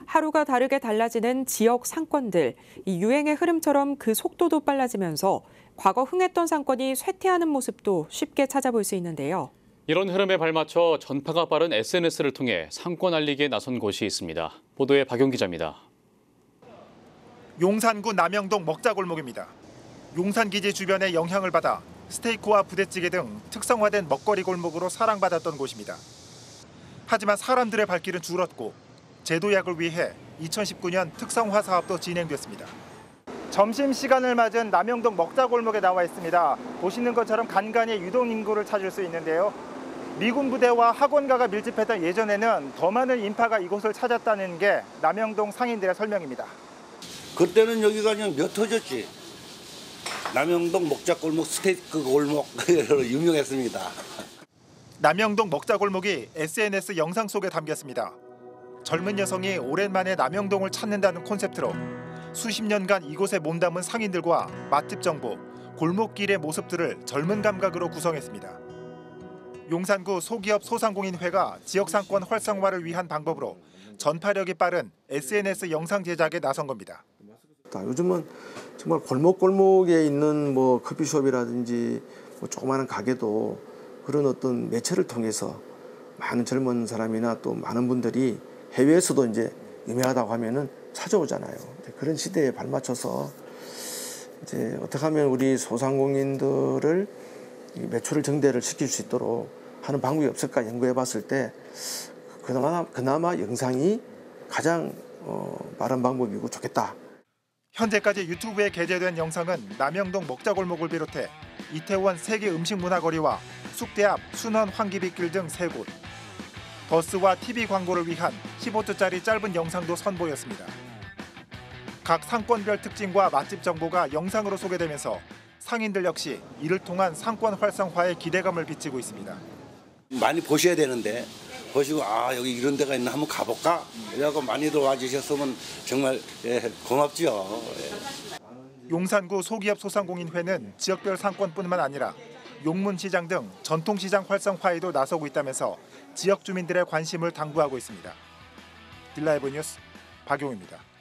하루가 다르게 달라지는 지역 상권들, 이 유행의 흐름처럼 그 속도도 빨라지면서 과거 흥했던 상권이 쇠퇴하는 모습도 쉽게 찾아볼 수 있는데요. 이런 흐름에 발맞춰 전파가 빠른 SNS를 통해 상권 알리기에 나선 곳이 있습니다. 보도에 박용 기자입니다. 용산구 남영동 먹자골목입니다. 용산기지 주변에 영향을 받아 스테이크와 부대찌개 등 특성화된 먹거리 골목으로 사랑받았던 곳입니다. 하지만 사람들의 발길은 줄었고 제도약을 위해 2019년 특성화 사업도 진행됐습니다. 점심시간을 맞은 남영동 먹자골목에 나와 있습니다. 보시는 것처럼 간간히 유동 인구를 찾을 수 있는데요. 미군 부대와 학원가가 밀집했던 예전에는 더 많은 인파가 이곳을 찾았다는 게 남영동 상인들의 설명입니다. 그때는 여기가 그냥 몇 터졌지. 남영동 먹자골목 스테이크 골목으로 유명했습니다. 남영동 먹자골목이 SNS 영상 속에 담겼습니다. 젊은 여성이 오랜만에 남영동을 찾는다는 콘셉트로 수십 년간 이곳에 몸담은 상인들과 맛집 정보, 골목길의 모습들을 젊은 감각으로 구성했습니다. 용산구 소기업 소상공인회가 지역상권 활성화를 위한 방법으로 전파력이 빠른 SNS 영상 제작에 나선 겁니다. 요즘은 정말 골목골목에 있는 뭐 커피숍이라든지 뭐 조그마한 가게도 그런 어떤 매체를 통해서 많은 젊은 사람이나 또 많은 분들이 해외에서도 이제 유명하다고 하면은 찾아오잖아요. 그런 시대에 발맞춰서 이제 어떻게 하면 우리 소상공인들을 매출을 증대를 시킬 수 있도록 하는 방법이 없을까 연구해봤을 때 그나마 영상이 가장 빠른 방법이고 좋겠다. 현재까지 유튜브에 게재된 영상은 남영동 먹자골목을 비롯해 이태원 세계 음식문화거리와 숙대 앞 순원 황기비길 등 3곳, 버스와 TV 광고를 위한 15초짜리 짧은 영상도 선보였습니다. 각 상권별 특징과 맛집 정보가 영상으로 소개되면서 상인들 역시 이를 통한 상권 활성화에 기대감을 비치고 있습니다. 많이 보셔야 되는데 보시고 여기 이런 데가 있나 한번 가볼까? 이러고 많이들 와주셨으면 정말 고맙죠. 용산구 소기업 소상공인회는 지역별 상권뿐만 아니라 용문시장 등 전통시장 활성화에도 나서고 있다면서 지역 주민들의 관심을 당부하고 있습니다. 딜라이브 뉴스 박용입니다.